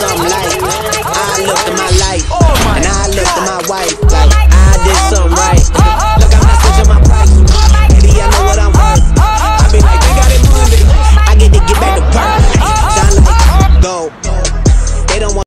something like I looked at my life, and I looked at my wife.